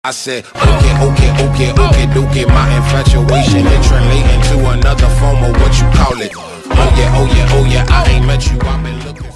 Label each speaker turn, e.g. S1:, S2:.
S1: I said, okay, my infatuation translating to another form of what you call it. Oh yeah, I ain't met you, I've been looking.